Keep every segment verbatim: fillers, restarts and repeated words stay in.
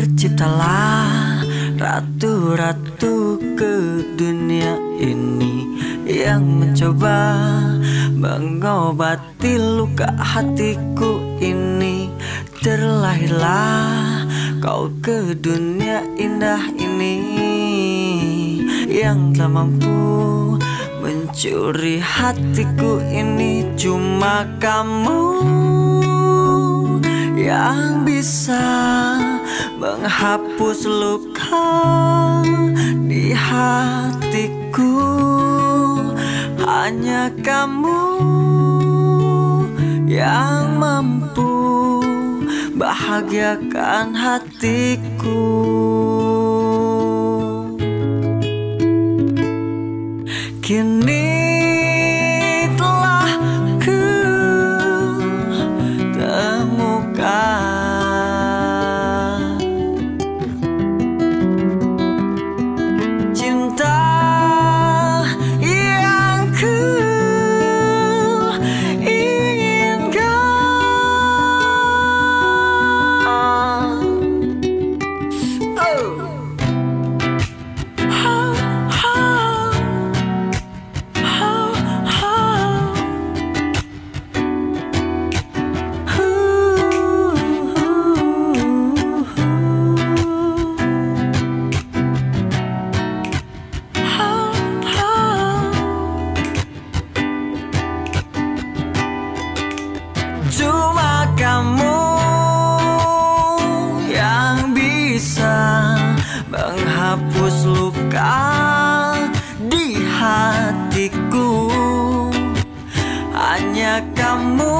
Terciptalah ratu-ratu ke dunia ini yang mencoba mengobati luka hatiku ini. Terlahirlah kau ke dunia indah ini yang telah mampu mencuri hatiku ini. Cuma kamu yang bisa menghapus luka di hatiku. Hanya kamu yang mampu bahagiakan hatiku. Kini telah ku temukan cinta yang ku inginkan. Oh. Cuma kamu yang bisa menghapus luka di hatiku. Hanya kamu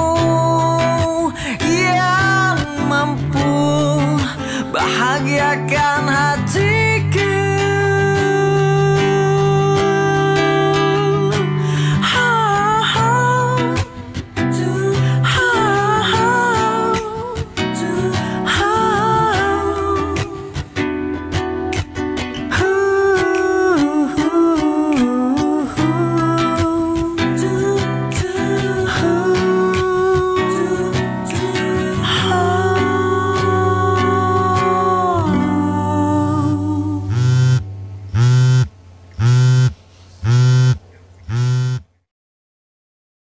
yang mampu bahagiakan hati.